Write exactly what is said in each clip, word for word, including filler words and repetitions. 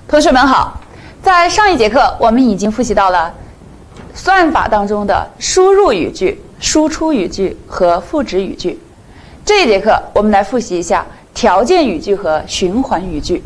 同学们好，在上一节课我们已经复习到了算法当中的输入语句、输出语句和赋值语句。这一节课我们来复习一下条件语句和循环语句。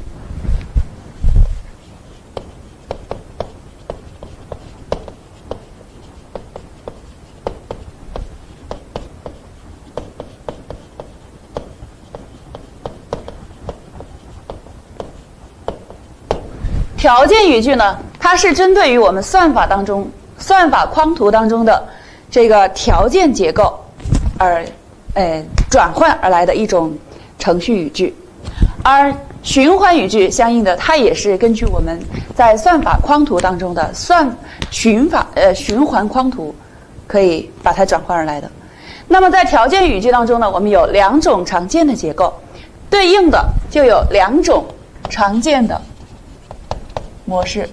条件语句呢，它是针对于我们算法当中、算法框图当中的这个条件结构而呃转换而来的一种程序语句，而循环语句相应的，它也是根据我们在算法框图当中的算循法呃循环框图，可以把它转换而来的。那么在条件语句当中呢，我们有两种常见的结构，对应的就有两种常见的模式。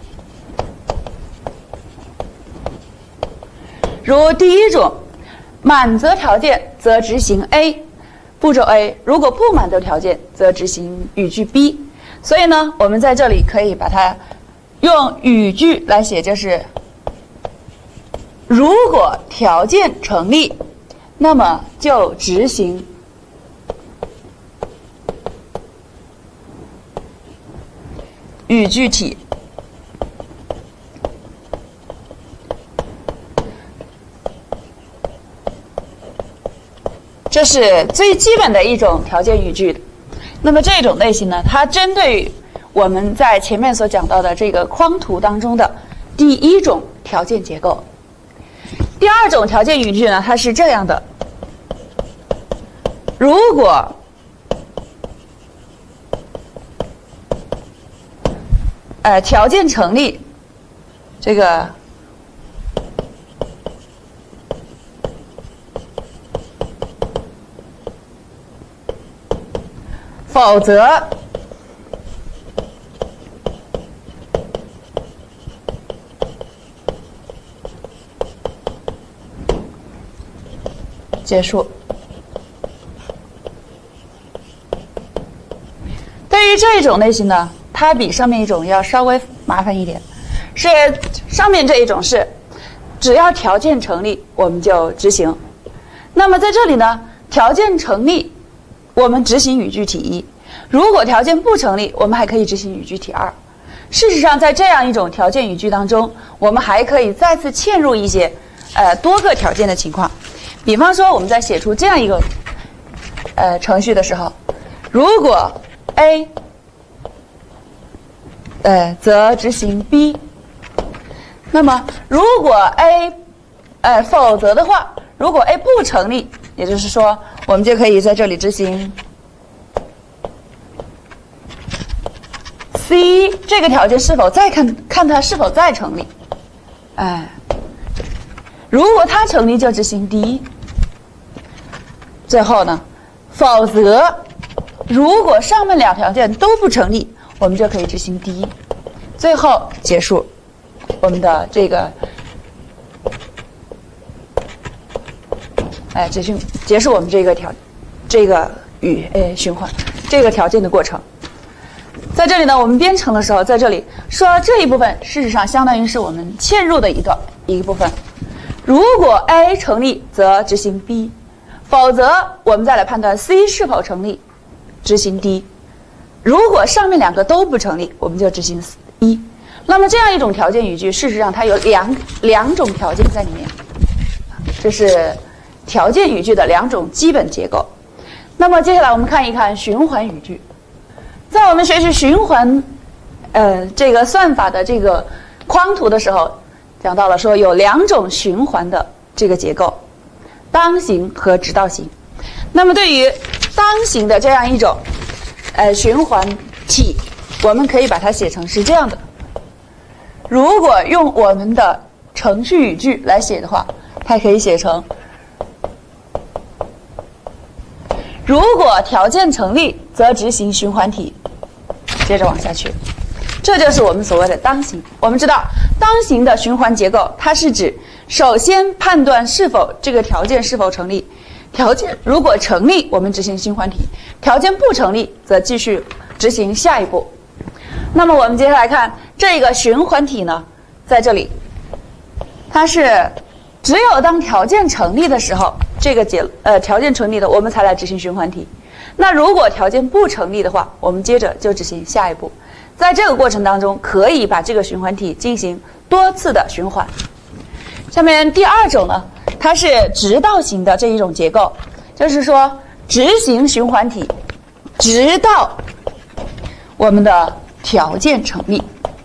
如第一种，满则条件则执行 A 步骤 A， 如果不满足条件则执行语句 B。 所以呢，我们在这里可以把它用语句来写，就是如果条件成立，那么就执行语句体。这是最基本的一种条件语句。那么这种类型呢，它针对于我们在前面所讲到的这个框图当中的第一种条件结构。第二种条件语句呢，它是这样的：如果呃条件成立，这个否则结束。对于这种类型呢，它比上面一种要稍微麻烦一点，是上面这一种是只要条件成立我们就执行，那么在这里呢，条件成立我们执行语句体一，如果条件不成立，我们还可以执行语句体二。事实上，在这样一种条件语句当中，我们还可以再次嵌入一些呃多个条件的情况。比方说，我们在写出这样一个呃程序的时候，如果 A 呃则执行 B， 那么如果 A 呃否则的话，如果 A 不成立，也就是说我们就可以在这里执行 C 这个条件是否再看看它是否再成立，哎，如果它成立就执行 D， 最后呢，否则如果上面两条件都不成立，我们就可以执行 D， 最后结束我们的这个哎，结束结束我们这个条这个语呃循环这个条件的过程。在这里呢，我们编程的时候，在这里说这一部分，事实上相当于是我们嵌入的一段一个部分。如果 A 成立，则执行 B， 否则我们再来判断 C 是否成立，执行 D。如果上面两个都不成立，我们就执行 E。那么这样一种条件语句，事实上它有两两种条件在里面，这是条件语句的两种基本结构。那么接下来我们看一看循环语句。在我们学习循环呃这个算法的这个框图的时候，讲到了说有两种循环的这个结构，当行和直到行。那么对于当行的这样一种呃循环体，我们可以把它写成是这样的。如果用我们的程序语句来写的话，它可以写成如果条件成立，则执行循环体。接着往下去，这就是我们所谓的当行。我们知道，当行的循环结构，它是指首先判断是否这个条件是否成立，条件如果成立，我们执行循环体；条件不成立，则继续执行下一步。 那么我们接下来看这个循环体呢，在这里，它是只有当条件成立的时候，这个结呃条件成立的，我们才来执行循环体。那如果条件不成立的话，我们接着就执行下一步。在这个过程当中，可以把这个循环体进行多次的循环。下面第二种呢，它是直到型的这一种结构，就是说执行循环体，直到我们的条件成立。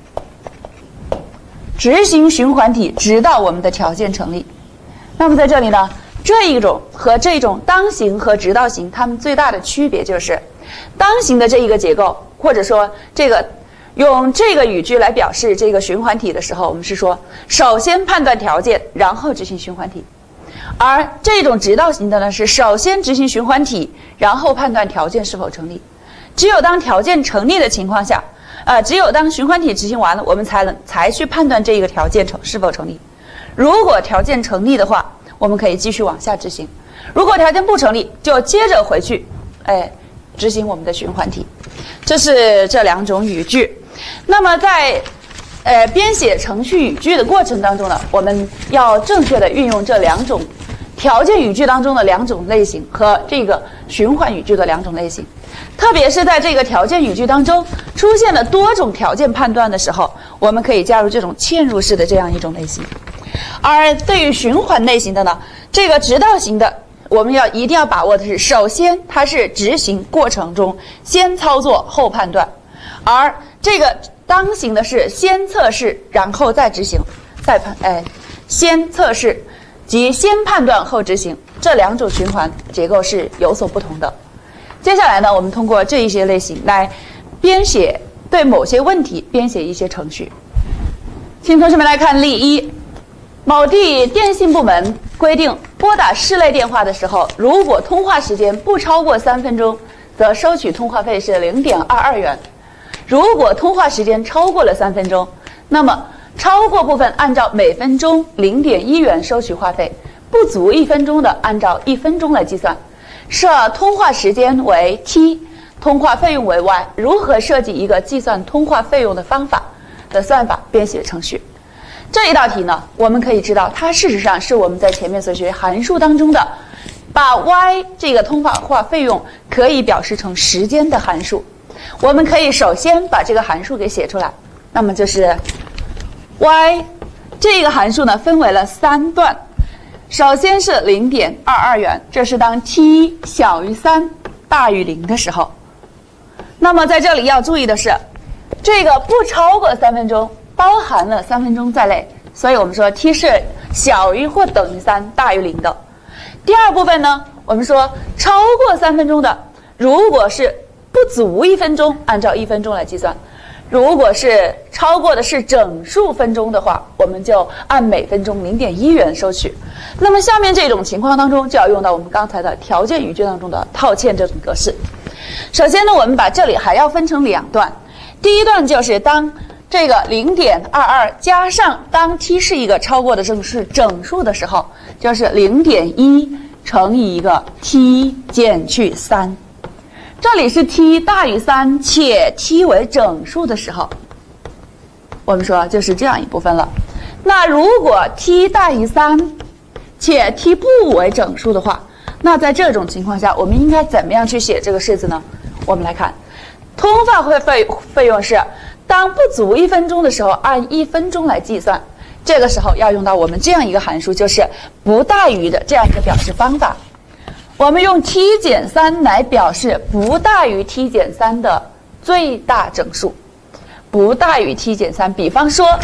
执行循环体，直到我们的条件成立。那么在这里呢，这一种和这种当型和直到型，它们最大的区别就是，当型的这一个结构，或者说这个用这个语句来表示这个循环体的时候，我们是说首先判断条件，然后执行循环体。而这种直到型的呢，是首先执行循环体，然后判断条件是否成立。只有当条件成立的情况下，呃，只有当循环体执行完了，我们才能才去判断这一个条件成是否成立。如果条件成立的话，我们可以继续往下执行；如果条件不成立，就接着回去，哎，执行我们的循环体。这是这两种语句。那么在呃编写程序语句的过程当中呢，我们要正确的运用这两种条件语句当中的两种类型和这个循环语句的两种类型。特别是在这个条件语句当中出现了多种条件判断的时候，我们可以加入这种嵌入式的这样一种类型。而对于循环类型的呢，这个直到型的，我们要一定要把握的是，首先它是执行过程中先操作后判断，而这个当型的是先测试然后再执行，再判哎，先测试即先判断后执行，这两种循环结构是有所不同的。接下来呢，我们通过这一些类型来编写对某些问题编写一些程序。请同学们来看例一，某地电信部门规定，拨打市内电话的时候，如果通话时间不超过三分钟，则收取通话费是 零点二二元。如果通话时间超过了三分钟，那么超过部分按照每分钟 零点一元收取话费，不足一分钟的按照一分钟来计算。设通话时间为 t， 通话费用为 y， 如何设计一个计算通话费用的方法的算法编写程序？这一道题呢，我们可以知道，它事实上是我们在前面所学函数当中的，把 y 这个通话费用可以表示成时间的函数。我们可以首先把这个函数给写出来，那么就是 y 这个函数呢，分为了三段。首先是 零点二二元，这是当 t 小于三大于零的时候。那么在这里要注意的是，这个不超过三分钟包含了三分钟在内，所以我们说 t 是小于或等于三大于零的。第二部分呢，我们说超过三分钟的，如果是不足一分钟，按照一分钟来计算；如果是超过的是整数分钟的话，我们就按每分钟 零点一元收取。那么下面这种情况当中，就要用到我们刚才的条件语句当中的套嵌这种格式。首先呢，我们把这里还要分成两段。第一段就是当这个 零点二二 加上当 t 是一个超过的正数整数的时候，就是 零点一 乘以一个 t 减去三。这里是 t 大于三且 t 为整数的时候，我们说就是这样一部分了。那如果 t 大于三且 t 不为整数的话，那在这种情况下，我们应该怎么样去写这个式子呢？我们来看，通话费费用是当不足一分钟的时候，按一分钟来计算。这个时候要用到我们这样一个函数，就是不大于的这样一个表示方法。我们用 t 减三来表示不大于 t 减三的最大整数，不大于 t 减三。比方说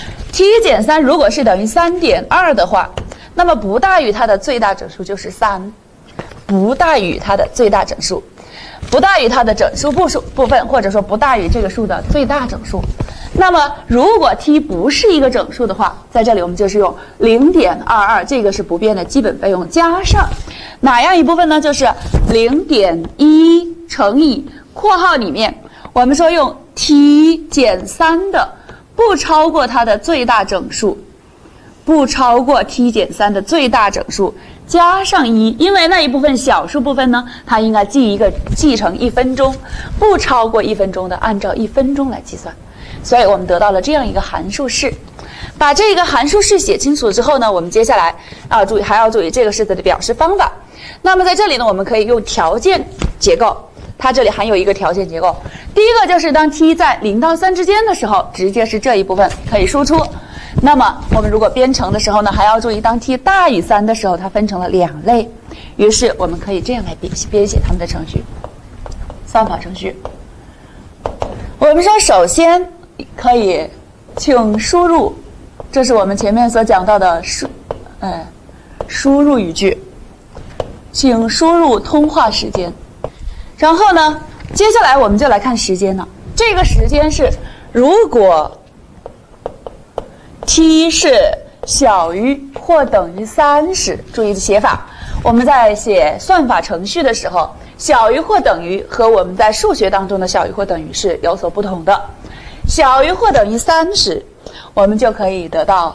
t 减三如果是等于 三点二 的话，那么不大于它的最大整数就是三，不大于它的最大整数，不大于它的整数部数部分，或者说不大于这个数的最大整数。那么如果 t 不是一个整数的话，在这里我们就是用 零点二二， 这个是不变的基本费用，加上哪样一部分呢？就是 零点一 乘以括号里面我们说用 t 减三的不超过它的最大整数，不超过 t 减三的最大整数加上一，因为那一部分小数部分呢，它应该记一个记成一分钟，不超过一分钟的，按照一分钟来计算。所以我们得到了这样一个函数式。把这个函数式写清楚之后呢，我们接下来啊注意还要注意这个式子的表示方法。那么在这里呢，我们可以用条件结构，它这里含有一个条件结构。第一个就是当 t 在零到三之间的时候，直接是这一部分可以输出。那么我们如果编程的时候呢，还要注意当 t 大于三的时候，它分成了两类。于是我们可以这样来编编写它们的程序，算法程序。我们说首先可以请输入，这是我们前面所讲到的输，呃，输入语句，请输入通话时间。然后呢，接下来我们就来看时间了。这个时间是如果 t 是小于或等于三十，注意写法。我们在写算法程序的时候，小于或等于和我们在数学当中的小于或等于是有所不同的。小于或等于三十，我们就可以得到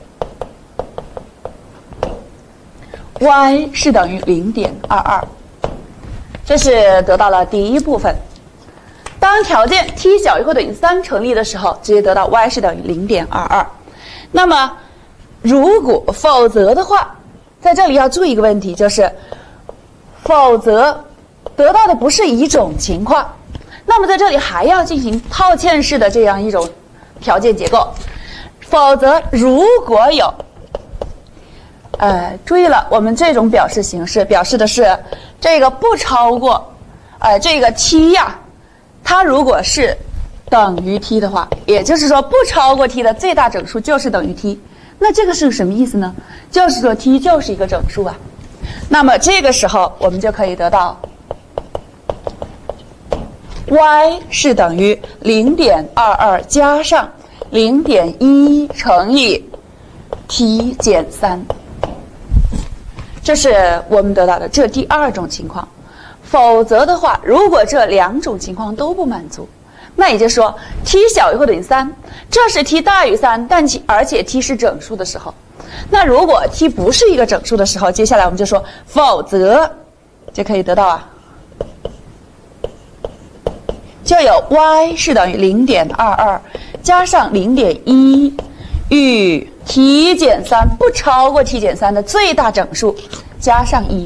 y 是等于 零点二二， 这是得到了第一部分。当条件 t 小于或等于三成立的时候，直接得到 y 是等于 零点二二。那么如果否则的话，在这里要注意一个问题，就是否则得到的不是一种情况，那么在这里还要进行套嵌式的这样一种条件结构。否则如果有呃，注意了，我们这种表示形式表示的是这个不超过呃这个 t 呀，它如果是等于 t 的话，也就是说不超过 t 的最大整数就是等于 t。那这个是什么意思呢？就是说 t 就是一个整数啊。那么这个时候我们就可以得到 y 是等于 零点二二 加上 零点一 乘以 t 减三。这是我们得到的这第二种情况。否则的话，如果这两种情况都不满足，那也就是说 t 小于或等于三，这是 t 大于三，但其而且 t 是整数的时候。那如果 t 不是一个整数的时候，接下来我们就说否则，就可以得到啊，就有 y 是等于 零点二二 加上 零点一 与 t 减三不超过 t 减三的最大整数加上一，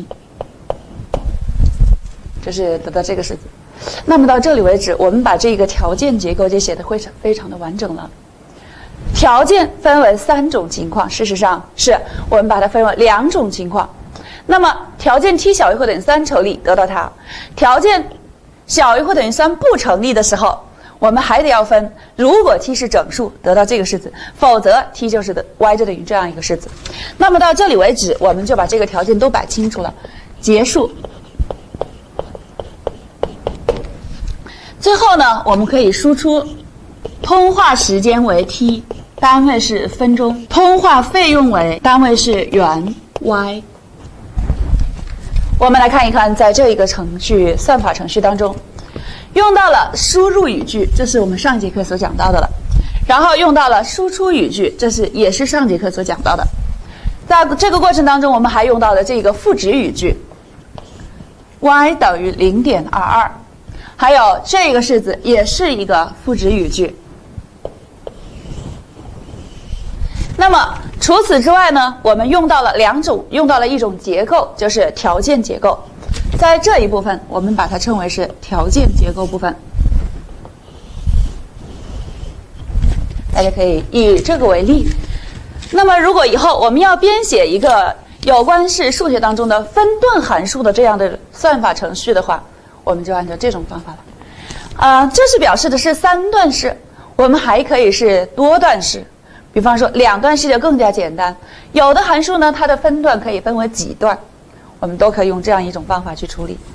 这是得到这个式子。那么到这里为止，我们把这个条件结构就写得非常非常的完整了。条件分为三种情况，事实上是我们把它分为两种情况。那么条件 t 小于或等于三成立，得到它；条件小于或等于三不成立的时候，我们还得要分，如果 t 是整数，得到这个式子；否则 t 就是的 y 就等于这样一个式子。那么到这里为止，我们就把这个条件都摆清楚了，结束。最后呢，我们可以输出通话时间为 t， 单位是分钟；通话费用为单位是元 y。我们来看一看，在这一个程序算法程序当中，用到了输入语句，这是我们上节课所讲到的了；然后用到了输出语句，这是也是上节课所讲到的。在这个过程当中，我们还用到了这个赋值语句 y 等于 零点二二。还有这个式子也是一个赋值语句。那么除此之外呢，我们用到了两种，用到了一种结构，就是条件结构。在这一部分，我们把它称为是条件结构部分。大家可以以这个为例。那么如果以后我们要编写一个有关是数学当中的分段函数的这样的算法程序的话，我们就按照这种方法了。啊、呃，这是表示的是三段式，我们还可以是多段式。比方说两段式就更加简单，有的函数呢，它的分段可以分为几段，我们都可以用这样一种方法去处理。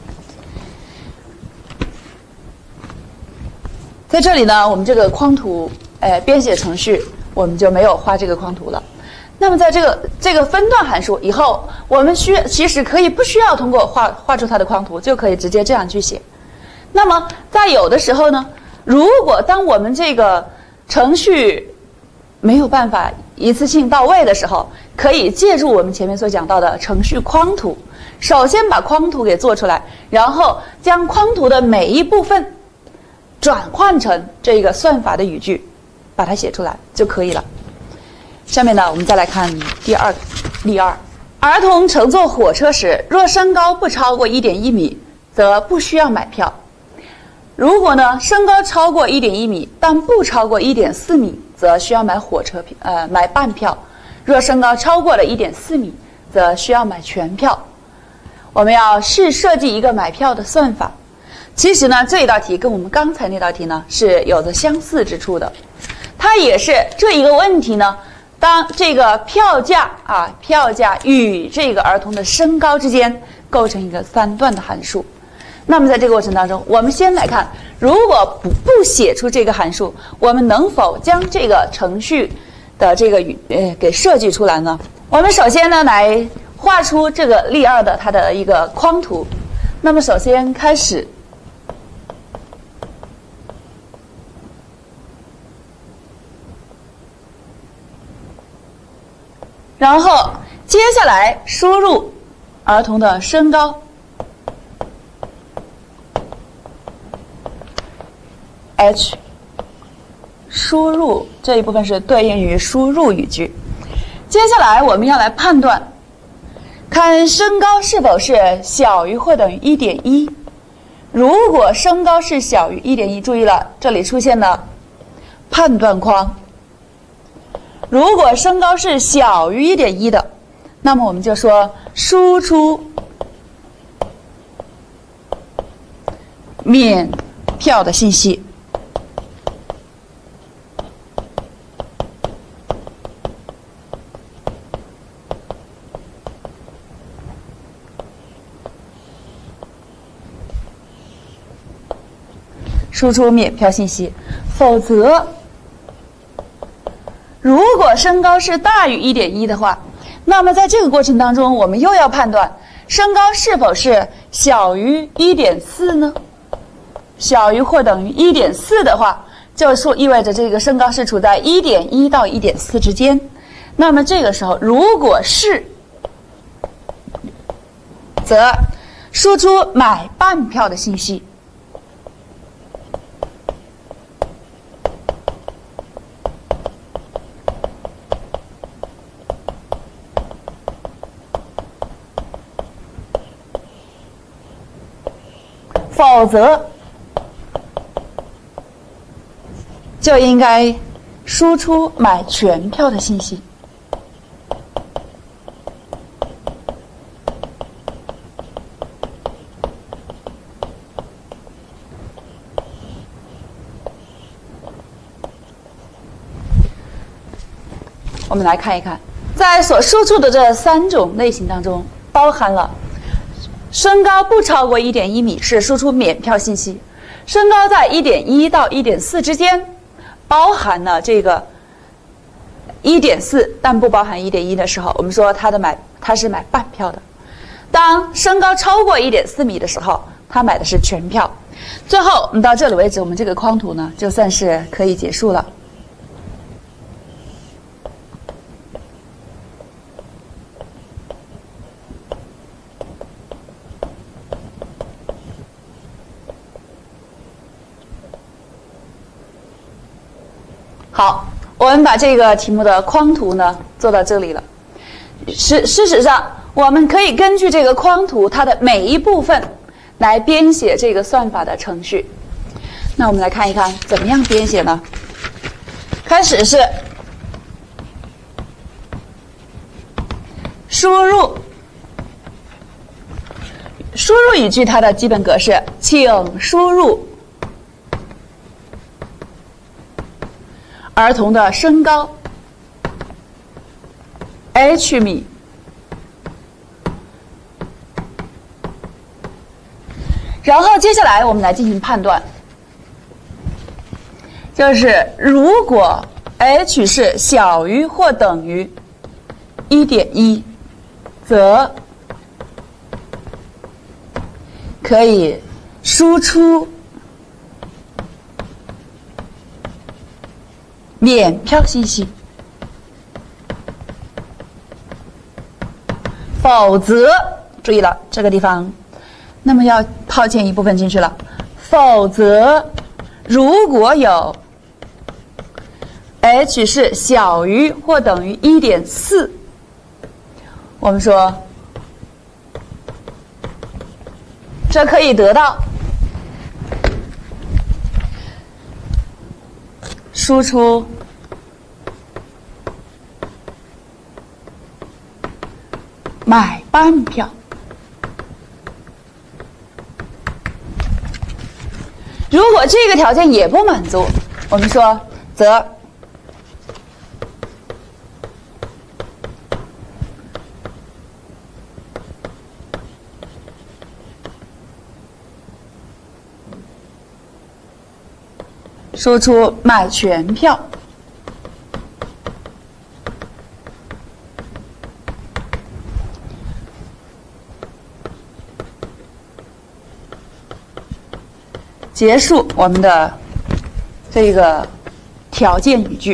在这里呢，我们这个框图，呃，编写程序我们就没有画这个框图了。那么在这个这个分段函数以后，我们需其实可以不需要通过画画出它的框图，就可以直接这样去写。那么在有的时候呢，如果当我们这个程序没有办法一次性到位的时候， 可以借助我们前面所讲到的程序框图，首先把框图给做出来，然后将框图的每一部分转换成这个算法的语句，把它写出来就可以了。下面呢，我们再来看第二个例二：儿童乘坐火车时，若身高不超过 一点一米，则不需要买票。如果呢，身高超过 一点一米，但不超过 一点四米，则需要买火车票，呃，买半票。若身高超过了 一点四米，则需要买全票。我们要试设计一个买票的算法。其实呢，这一道题跟我们刚才那道题呢是有着相似之处的。它也是这一个问题呢，当这个票价啊，票价与这个儿童的身高之间构成一个三段的函数。那么在这个过程当中，我们先来看，如果不不写出这个函数，我们能否将这个程序的这个语呃给设计出来呢？我们首先呢来画出这个例二的它的一个框图。那么首先开始，然后接下来输入儿童的身高。H 输入这一部分是对应于输入语句。接下来我们要来判断，看身高是否是小于或等于 一点一。如果身高是小于 一点一，注意了，这里出现了判断框。如果身高是小于 一点一 的，那么我们就说输出免票的信息。输出免票信息，否则，如果身高是大于 一点一 的话，那么在这个过程当中，我们又要判断身高是否是小于 一点四 呢？小于或等于 一点四 的话，就说意味着这个身高是处在 一点一 到 一点四 之间。那么这个时候，如果是，则输出买半票的信息。否则，就应该输出买全票的信息。我们来看一看，在所输出的这三种类型当中，包含了身高不超过 一点一 米是输出免票信息，身高在 一点一 到 一点四 之间，包含了这个 一点四 但不包含 一点一 的时候，我们说它的买它是买半票的。当身高超过 一点四 米的时候，他买的是全票。最后我们到这里为止，我们这个框图呢就算是可以结束了。好，我们把这个题目的框图呢做到这里了。事事实上，我们可以根据这个框图它的每一部分来编写这个算法的程序。那我们来看一看怎么样编写呢？开始是输入，输入语句它的基本格式，请输入儿童的身高 H 米，然后接下来我们来进行判断，就是如果 H 是小于或等于 一点一，则可以输出免票信息。 否则注意了这个地方，那么要套嵌一部分进去了。否则，如果有 h 是小于或等于 一点四， 我们说这可以得到输出买半票。如果这个条件也不满足，我们说则输出买全票。结束我们的这个条件语句。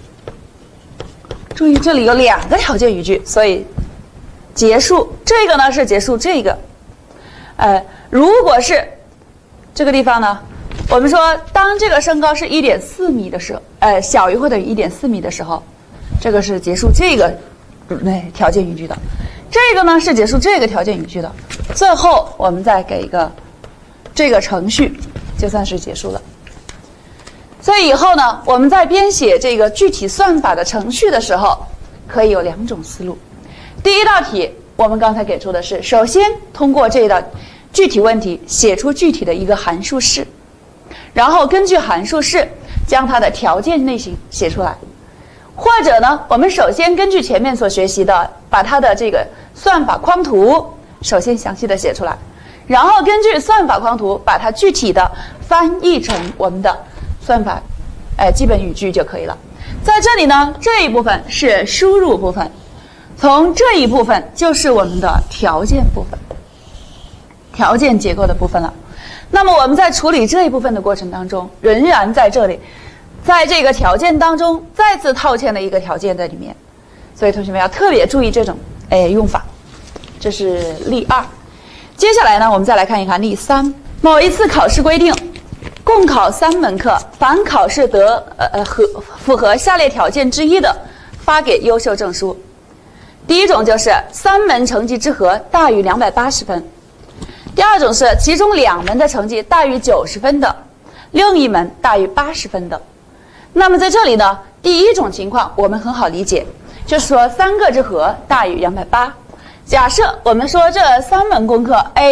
注意这里有两个条件语句，所以结束这个呢是结束这个。呃，如果是这个地方呢，我们说当这个身高是 一点四米的时候，呃，小于或等于 一点四米的时候，这个是结束这个那条件语句的。这个呢是结束这个条件语句的。最后我们再给一个这个程序，就算是结束了。所以以后呢，我们在编写这个具体算法的程序的时候，可以有两种思路。第一道题，我们刚才给出的是，首先通过这道具体问题写出具体的一个函数式，然后根据函数式将它的条件类型写出来。或者呢，我们首先根据前面所学习的，把它的这个算法框图首先详细的写出来，然后根据算法框图把它具体的翻译成我们的算法呃基本语句就可以了。在这里呢，这一部分是输入部分，从这一部分就是我们的条件部分，条件结构的部分了。那么我们在处理这一部分的过程当中，仍然在这里在这个条件当中再次套嵌了一个条件在里面，所以同学们要特别注意这种哎用法。这是例二。接下来呢，我们再来看一看例三。某一次考试规定，共考三门课，凡考试得呃呃合符合下列条件之一的，发给优秀证书。第一种就是三门成绩之和大于两百八十分，第二种是其中两门的成绩大于九十分的，另一门大于八十分的。那么在这里呢，第一种情况我们很好理解，就是说三个之和大于两百八。假设我们说这三门功课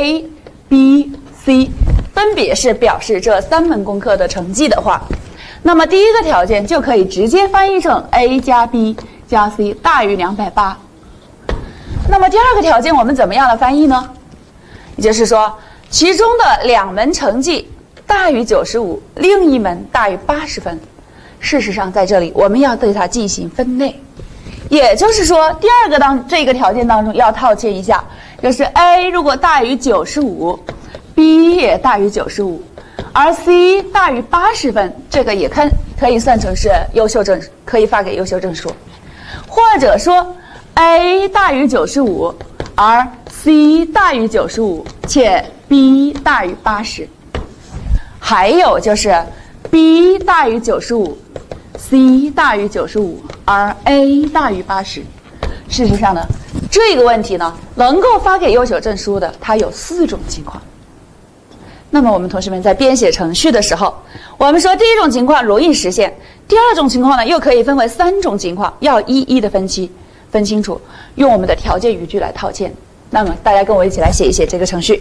A、B、C 分别是表示这三门功课的成绩的话，那么第一个条件就可以直接翻译成 A 加 B 加 C 大于两百八。那么第二个条件我们怎么样的翻译呢？也就是说，其中的两门成绩大于九十五，另一门大于八十分。事实上在这里我们要对它进行分类，也就是说第二个当这个条件当中要套嵌一下，就是 A 如果大于九十五， B 也大于九十五，而 C 大于八十分，这个也可可以算成是优秀证，可以发给优秀证书。或者说 A 大于九十五，而 C 大于九十五，且 B 大于八十。还有就是 B 大于九十五， C 大于九十五，而 A 大于八十。事实上呢，这个问题呢，能够发给优秀证书的，它有四种情况。那么我们同学们在编写程序的时候，我们说第一种情况容易实现，第二种情况呢，又可以分为三种情况，要一一的分析分清楚，用我们的条件语句来套嵌。那么大家跟我一起来写一写这个程序。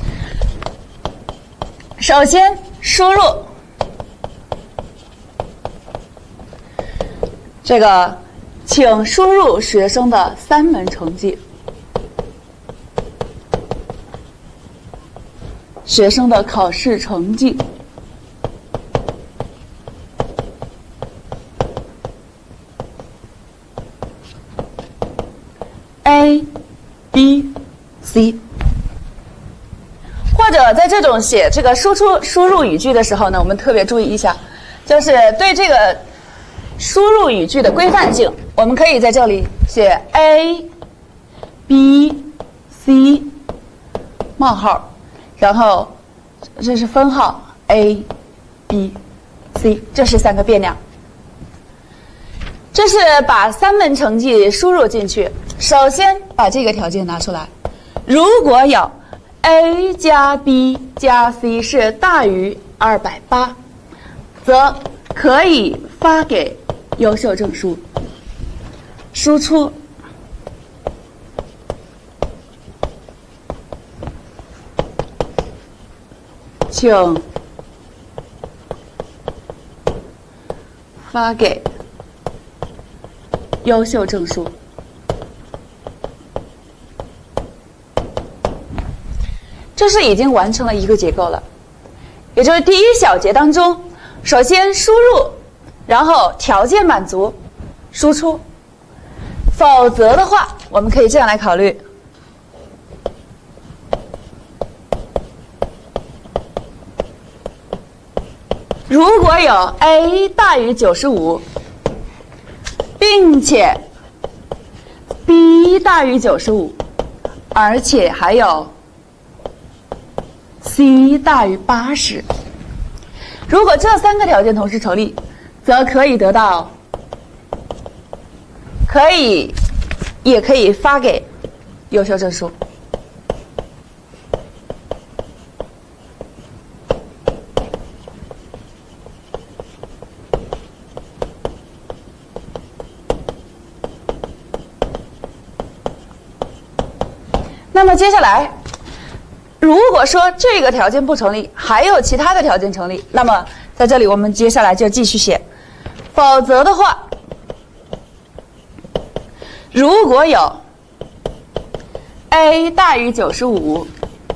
首先输入这个，请输入学生的三门成绩，学生的考试成绩。A、B、C。或者在这种写这个输出输入语句的时候呢，我们特别注意一下，就是对这个输入语句的规范性，我们可以在这里写 A、B、 C 冒号，然后这是分号 A、B、C， 这是三个变量。这是把三门成绩输入进去。首先把这个条件拿出来，如果有 A 加 B 加 C 是大于二百八，则可以发给优秀证书。输出请发给优秀证书。这是已经完成了一个结构了，也就是第一小节当中，首先输入，然后条件满足，输出。否则的话，我们可以这样来考虑。如果有 A 大于九十五，并且 B 大于九十五，而且还有 C 大于八十，如果这三个条件同时成立，则可以得到，可以，也可以发给优秀证书。那么接下来，如果说这个条件不成立，还有其他的条件成立，那么在这里我们接下来就继续写。否则的话，如果有 A 大于九十五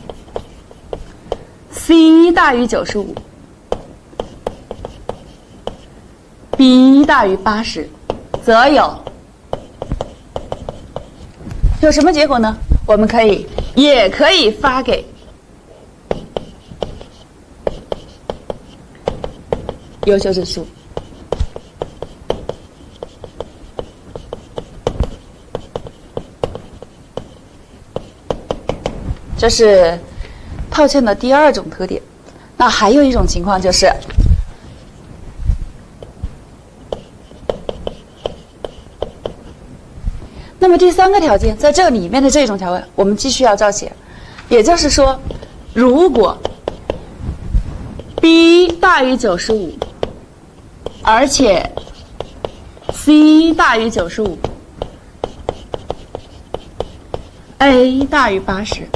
C 大于九十五 B 大于八十，则有有什么结果呢？我们可以也可以发给优秀证书。这是套件的第二种特点。那还有一种情况就是，那么第三个条件，在这里面的这种条件，我们继续要照写。也就是说，如果 B 大于九十五，而且 C 大于九十五 ，A 大于八十，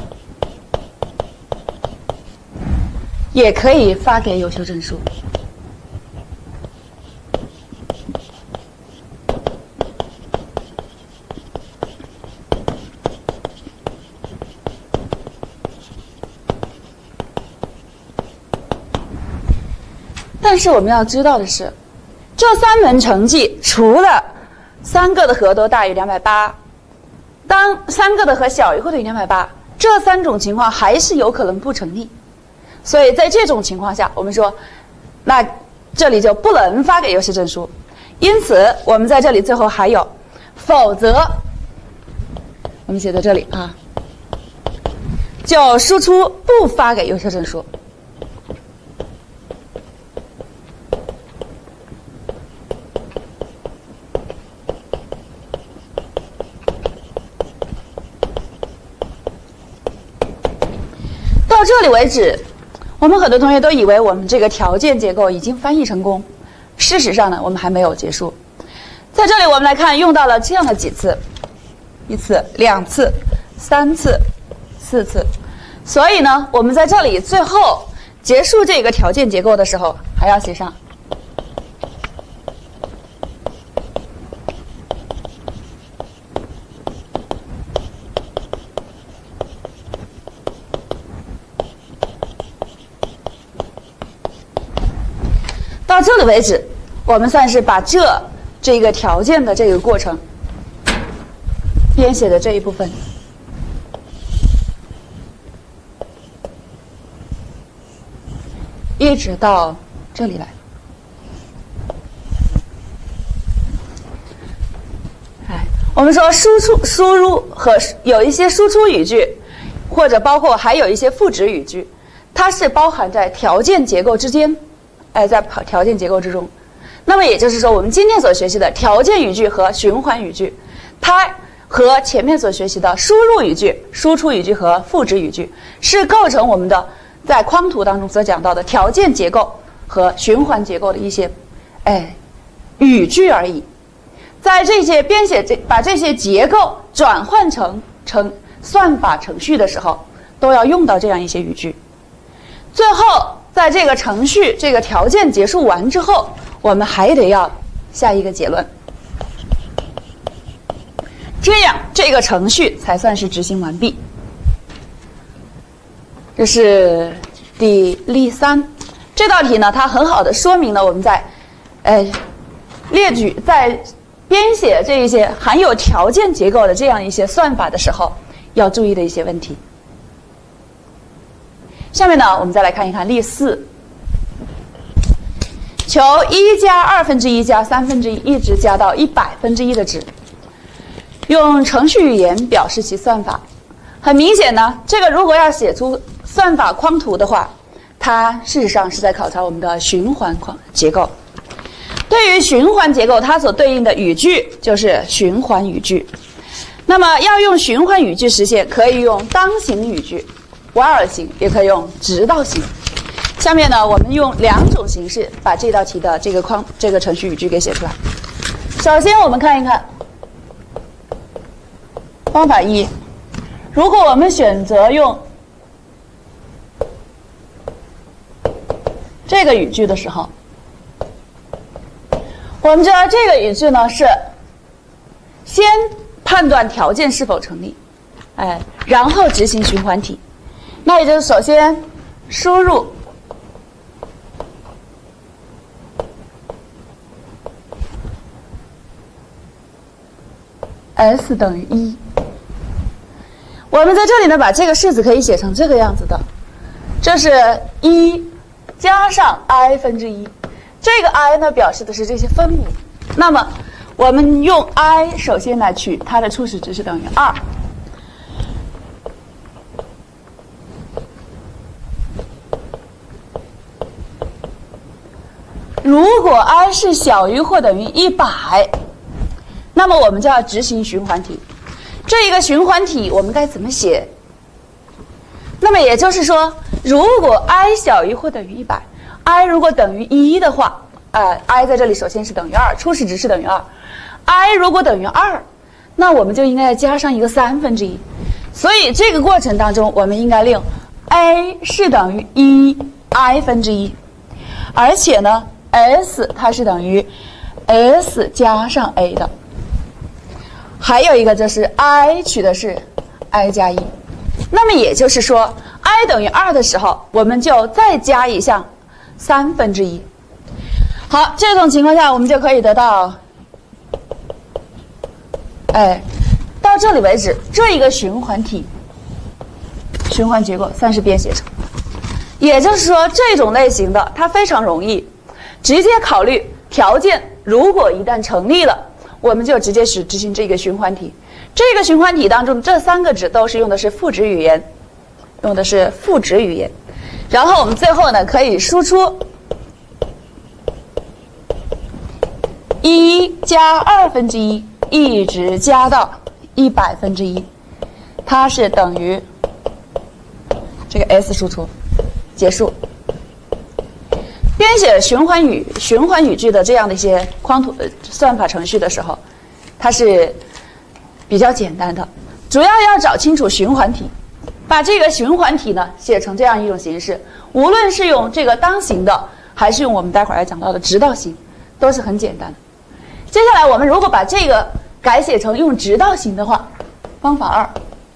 也可以发给优秀证书。但是我们要知道的是，这三门成绩除了三个的和都大于两百八，当三个的和小于或等于两百八，这三种情况还是有可能不成立。所以在这种情况下，我们说，那这里就不能发给优秀证书。因此，我们在这里最后还有，否则，我们写在这里啊，就输出不发给优秀证书。到这里为止，我们很多同学都以为我们这个条件结构已经翻译成功，事实上呢，我们还没有结束。在这里我们来看，用到了这样的几次，一次、两次、三次、四次。所以呢，我们在这里最后结束这个条件结构的时候，还要写上到这里为止，我们算是把这这个条件的这个过程编写的这一部分一直到这里来。哎，我们说输出、输入和有一些输出语句或者包括还有一些赋值语句，它是包含在条件结构之间，哎，在条件结构之中。那么也就是说，我们今天所学习的条件语句和循环语句，它和前面所学习的输入语句、输出语句和赋值语句，是构成我们的在框图当中所讲到的条件结构和循环结构的一些，哎，语句而已。在这些编写这把这些结构转换成成算法程序的时候，都要用到这样一些语句。最后，在这个程序这个条件结束完之后，我们还得要下一个结论，这样这个程序才算是执行完毕。这是第例三这道题呢，它很好的说明了我们在，呃，列举在编写这一些含有条件结构的这样一些算法的时候要注意的一些问题。下面呢，我们再来看一看例四。求一加二分之一加三分之一一直加到一百分之一的值，用程序语言表示其算法。很明显呢，这个如果要写出算法框图的话，它事实上是在考察我们的循环框结构。对于循环结构，它所对应的语句就是循环语句。那么要用循环语句实现，可以用当行语句 while 型，也可以用直到型。下面呢，我们用两种形式把这道题的这个框、这个程序语句给写出来。首先，我们看一看方法一。如果我们选择用这个语句的时候，我们知道这个语句呢是先判断条件是否成立，哎，然后执行循环题。那也就是首先输入S 等于一，我们在这里呢，把这个式子可以写成这个样子的，这是一加上 i 分之一，这个 i 呢表示的是这些分母。那么我们用 i 首先来取它的初始值是等于二。如果 i 是小于或等于一百，那么我们就要执行循环题。这一个循环题我们该怎么写？那么也就是说，如果 i 小于或等于一百 ，i 如果等于一的话，呃 i 在这里首先是等于二，初始值是等于二。i 如果等于二，那我们就应该加上一个三分之一。所以这个过程当中，我们应该令 a 是等于一 i 分之一，而且呢 s 它是等于 s 加上 a 的。还有一个就是 i 取的是 i 加一，那么也就是说 i 等于二的时候，我们就再加一项三分之一。好，这种情况下我们就可以得到，哎，到这里为止，这一个循环题循环结构算是编写成。也就是说，这种类型的它非常容易，直接考虑条件，如果一旦成立了，我们就直接是执行这个循环题。这个循环题当中，这三个值都是用的是赋值语言，用的是赋值语言。然后我们最后呢，可以输出一加二分之一，一直加到一百分之一，它是等于这个 s 输出，结束。编写循环语循环语句的这样的一些框图、呃、算法程序的时候，它是比较简单的，主要要找清楚循环题，把这个循环题呢写成这样一种形式，无论是用这个当行的，还是用我们待会儿要讲到的直到型，都是很简单的。接下来我们如果把这个改写成用直到型的话，方法二。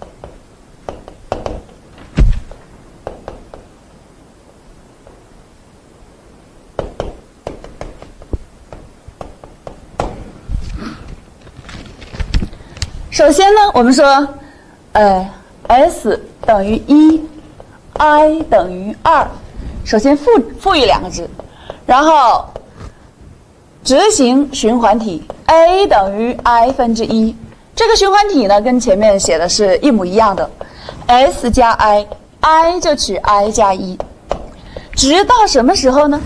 首先呢，我们说，呃 ，s 等于一 ，i 等于二，首先赋赋予两个值，然后执行循环题 a 等于 i 分之一。这个循环题呢，跟前面写的是一模一样的 S 加 i，i 就取 i 加一，直到什么时候呢？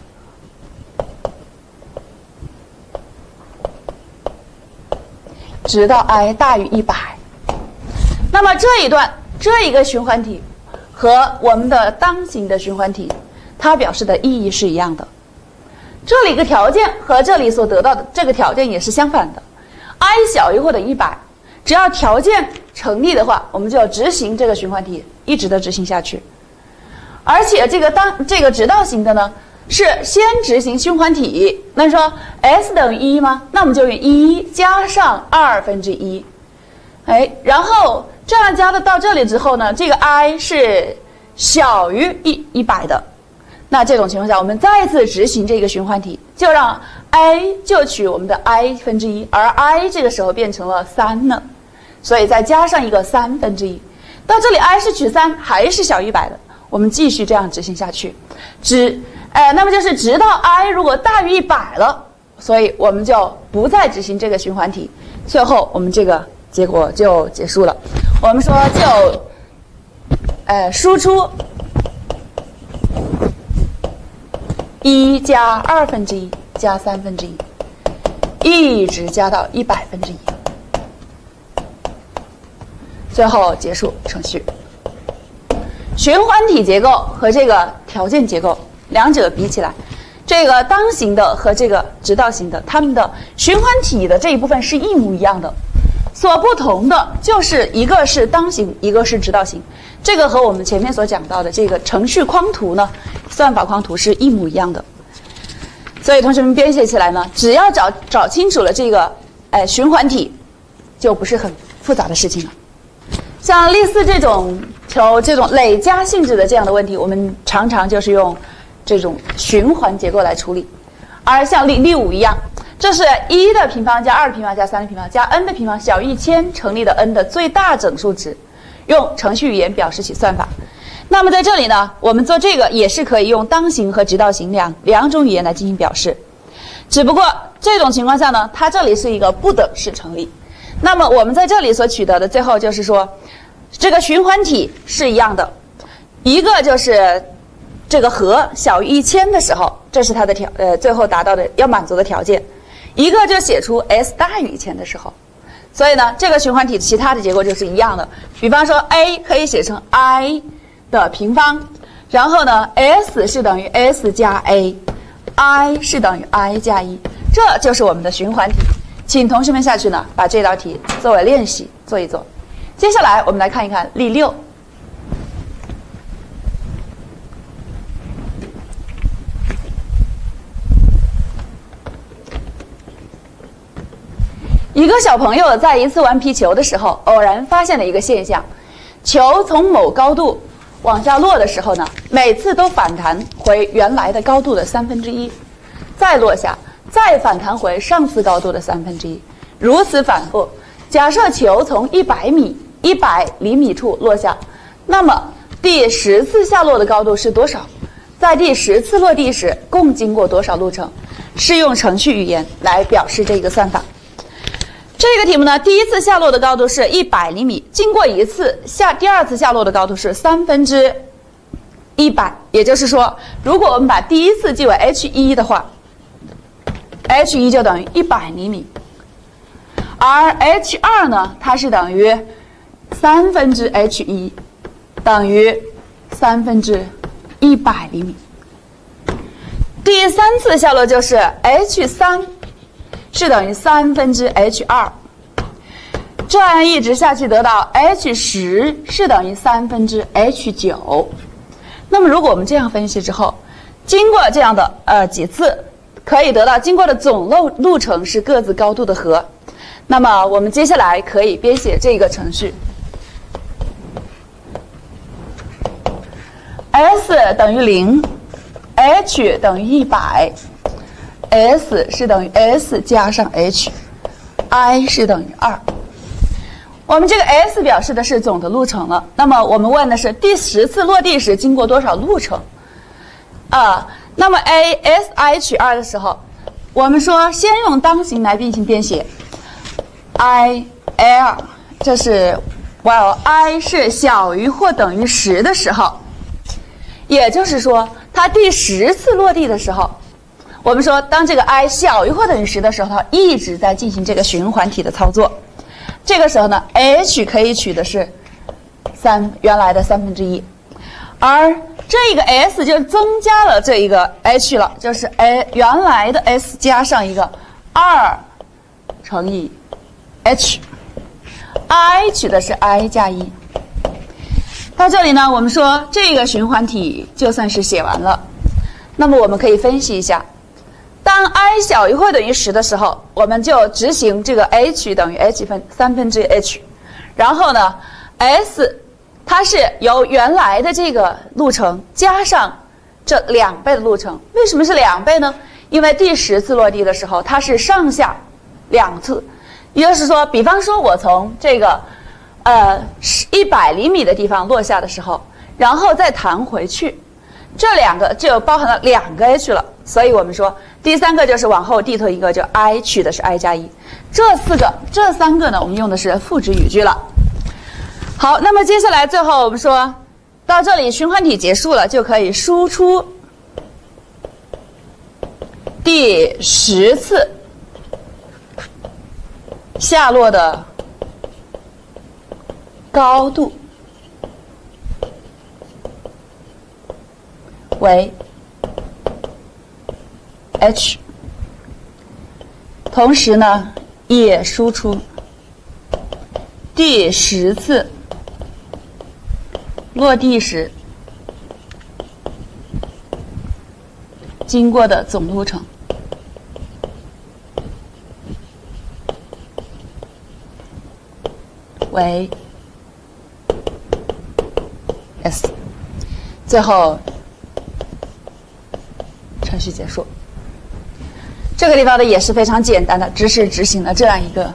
直到 i 大于一百。那么这一段这一个循环体和我们的当行的循环体，它表示的意义是一样的。这里一个条件和这里所得到的这个条件也是相反的。i 小于或等于一百，只要条件成立的话，我们就要执行这个循环体，一直的执行下去。而且这个当这个直到型的呢，是先执行循环体。那说 s 等于一吗？那我们就用一加上二分之一，哎，然后这样加的到这里之后呢，这个 i 是小于一一百的。那这种情况下，我们再次执行这个循环体，就让 i 就取我们的 i 分之一，而 i 这个时候变成了三呢，所以再加上一个三分之一。到这里 i 是取三，还是小于一百的，我们继续这样执行下去，直，呃，那么就是直到 i 如果大于一百了，所以我们就不再执行这个循环体，最后我们这个结果就结束了。我们说就，呃，输出一加二分之一加三分之一，一直加到一百分之一，最后结束程序。循环体结构和这个条件结构两者比起来，这个当行的和这个直到型的，它们的循环体的这一部分是一模一样的，所不同的就是一个是当行，一个是直到型。这个和我们前面所讲到的这个程序框图呢，算法框图是一模一样的。所以同学们编写起来呢，只要找找清楚了这个哎循环体，就不是很复杂的事情了。像类似这种求这种累加性质的这样的问题，我们常常就是用这种循环结构来处理。而像例例五一样，这是一的平方加二的平方加三的平方加 n 的平方小于一千成立的 n 的最大整数值，用程序语言表示其算法。那么在这里呢，我们做这个也是可以用当行和直到行两两种语言来进行表示，只不过这种情况下呢，它这里是一个不等式成立。那么我们在这里所取得的最后就是说，这个循环体是一样的，一个就是这个和小于一千的时候，这是它的条呃最后达到的要满足的条件，一个就写出 s 大于一千的时候。所以呢，这个循环体其他的结构就是一样的。比方说 a 可以写成 i 的平方，然后呢 s 是等于 s 加 a，i 是等于 i 加一，这就是我们的循环体。请同学们下去呢，把这道题作为练习做一做。接下来我们来看一看例六。一个小朋友在一次玩皮球的时候，偶然发现了一个现象：球从某高度往下落的时候呢，每次都反弹回原来的高度的三分之一，再落下，再反弹回上次高度的三分之一，如此反复。假设球从一百米、一百厘米处落下，那么第十次下落的高度是多少？在第十次落地时，共经过多少路程？是用程序语言来表示这个算法。这个题目呢，第一次下落的高度是一百厘米，经过一次下，第二次下落的高度是三分之一百。也就是说，如果我们把第一次记为 h 一 的话 ，h 一 就等于一百厘米，而 h 二 呢，它是等于三分之 h 一，等于三分之一百厘米。第三次下落就是 h 三。是等于三分之 h 二，这样一直下去得到 h 十是等于三分之 h 九。那么如果我们这样分析之后，经过这样的呃几次，可以得到经过的总路路程是各自高度的和。那么我们接下来可以编写这个程序 ：s 等于零 ，h 等于一百。S 是等于 S 加上 H，I 是等于二。我们这个 S 表示的是总的路程了。那么我们问的是第十次落地时经过多少路程？啊，那么 A S I 取二的时候，我们说先用当行来进行编写 ，I L 这是 while i 是小于或等于十的时候，也就是说，它第十次落地的时候，我们说当这个 i 小于或等于十的时候，它一直在进行这个循环体的操作。这个时候呢 ，h 可以取的是三原来的三分之一，而这个 s 就增加了这一个 h 了，就是 a 原来的 s 加上一个二乘以 h。i 取的是 i 加一。到这里呢，我们说这个循环体就算是写完了。那么我们可以分析一下，当 i 小于或等于十的时候，我们就执行这个 h 等于 h 分三分之 h， 然后呢 s 它是由原来的这个路程加上这两倍的路程。为什么是两倍呢？因为第十次落地的时候，它是上下两次。也就是说，比方说我从这个呃一百厘米的地方落下的时候，然后再弹回去，这两个就包含了两个 h 了。所以我们说第三个就是往后递退一个，就 i 取的是 i 加一。这四个这三个呢，我们用的是赋值语句了。好，那么接下来最后我们说到这里循环体结束了，就可以输出第十次下落的高度为 h， 同时呢也输出第十次落地时经过的总路程为 s， 最后程序结束。这个地方呢也是非常简单的，只是执行了这样一个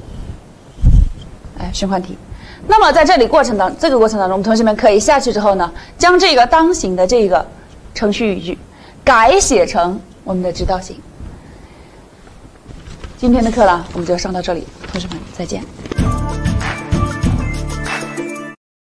哎循环题。那么在这里过程当这个过程当中，我们同学们可以下去之后呢，将这个当行的这个程序语句改写成我们的指导型。今天的课呢，我们就上到这里，同学们再见。